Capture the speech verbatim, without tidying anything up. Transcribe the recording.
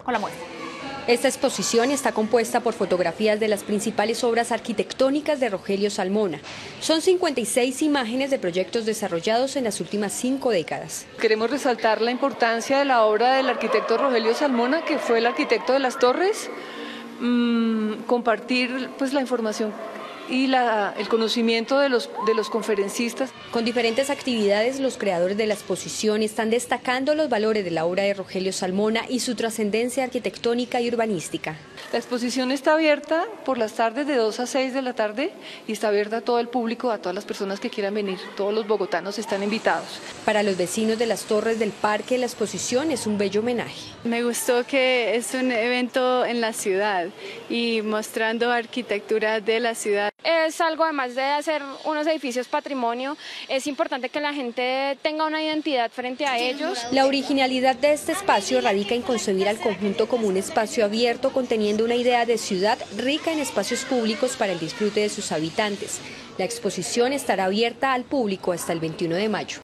con la muestra. Esta exposición está compuesta por fotografías de las principales obras arquitectónicas de Rogelio Salmona. Son cincuenta y seis imágenes de proyectos desarrollados en las últimas cinco décadas. Queremos resaltar la importancia de la obra del arquitecto Rogelio Salmona, que fue el arquitecto de las torres, mmm, compartir pues, la información y la, el conocimiento de los, de los conferencistas. Con diferentes actividades, los creadores de la exposición están destacando los valores de la obra de Rogelio Salmona y su trascendencia arquitectónica y urbanística. La exposición está abierta por las tardes de dos a seis de la tarde y está abierta a todo el público, a todas las personas que quieran venir. Todos los bogotanos están invitados. Para los vecinos de las Torres del Parque, la exposición es un bello homenaje. Me gustó que es un evento en la ciudad y mostrando arquitectura de la ciudad. Es algo, además de hacer unos edificios patrimonio, es importante que la gente tenga una identidad frente a ellos. La originalidad de este espacio radica en concebir al conjunto como un espacio abierto conteniendo una idea de ciudad rica en espacios públicos para el disfrute de sus habitantes. La exposición estará abierta al público hasta el veintiuno de mayo.